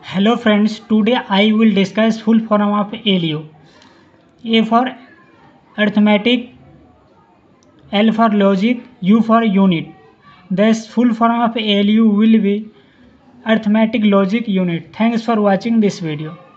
Hello friends, today I will discuss full form of ALU. A for arithmetic, L for logic, U for unit. Thus full form of ALU will be arithmetic logic unit. Thanks for watching this video.